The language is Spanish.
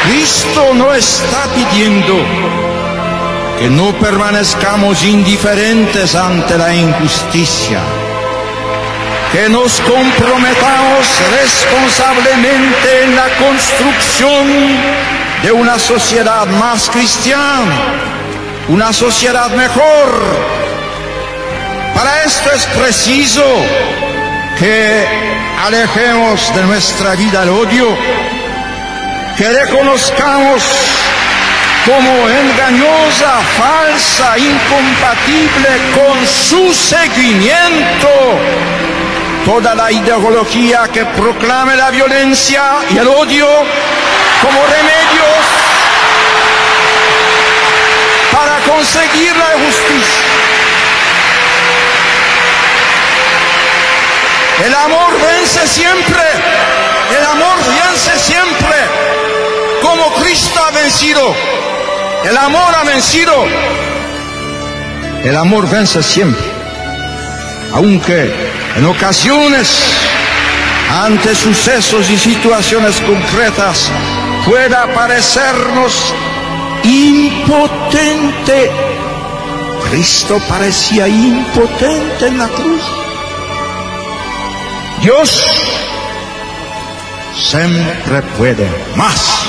Cristo no está pidiendo que no permanezcamos indiferentes ante la injusticia, que nos comprometamos responsablemente en la construcción de una sociedad más cristiana, una sociedad mejor. Para esto es preciso que alejemos de nuestra vida el odio, que reconozcamos como engañosa, falsa, incompatible con su seguimiento toda la ideología que proclame la violencia y el odio como remedios para conseguir la justicia. El amor vence siempre, el amor vence siempre, como Cristo ha vencido. El amor ha vencido. El amor vence siempre. Aunque en ocasiones, ante sucesos y situaciones concretas, pueda parecernos impotente. Cristo parecía impotente en la cruz. Dios siempre puede más.